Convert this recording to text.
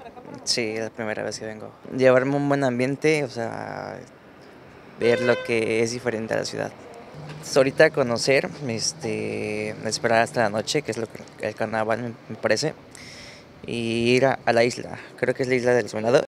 Sí, es la primera vez que vengo. Llevarme un buen ambiente, o sea, ver lo que es diferente a la ciudad. Ahorita conocer, esperar hasta la noche, que es lo que el carnaval me parece, y ir a la isla. Creo que es la isla del Venado.